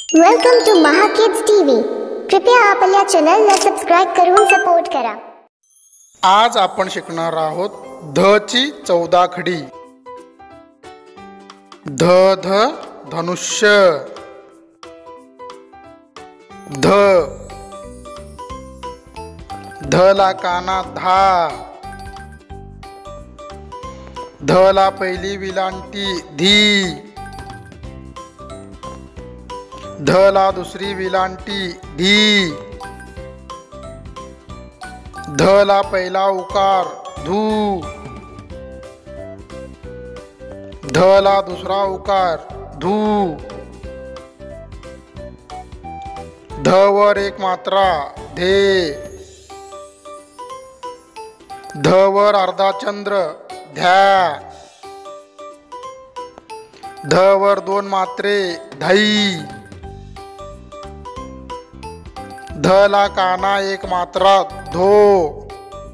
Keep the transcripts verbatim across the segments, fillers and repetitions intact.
Welcome to Maha kids TV. कृपया आपल्या चॅनलला सबस्क्राइब करून सपोर्ट करा। आज आपण शिकणार आहोत ध ची चौदा खडी। ध ध धनुष्य, ध ध ला काना धा, ध ला पहिली विलांटी धी, ध ला दुसरी विलांटी धी, ध ला पहिला उकार धू, ध ला दुसरा उकार धू, ध वर एक मात्रा धे, ध वर अर्धा चंद्र ध्या, ध वर दोन मात्रे धई, ध ला काना एक मात्रा धो,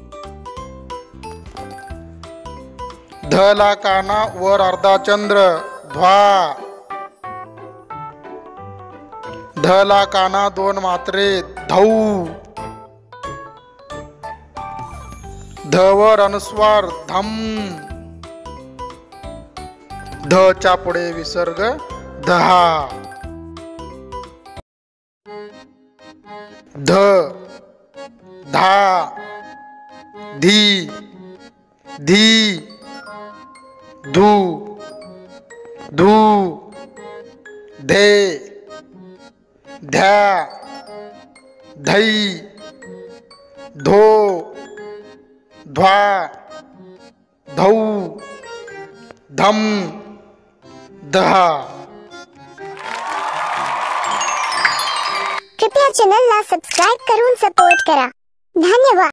ध ला काना वर अर्धा चंद्र ध्वा, ध ला काना दोन मात्रे धौ, ध वर अनुस्वार धम, ध च्या पुढे विसर्ग दहा, ध धा धी धी धू धू धे ध्या धई धो ध्वा धौ धम दहा। कृपया चॅनलला सबस्क्राइब करून सपोर्ट करा। धन्यवाद।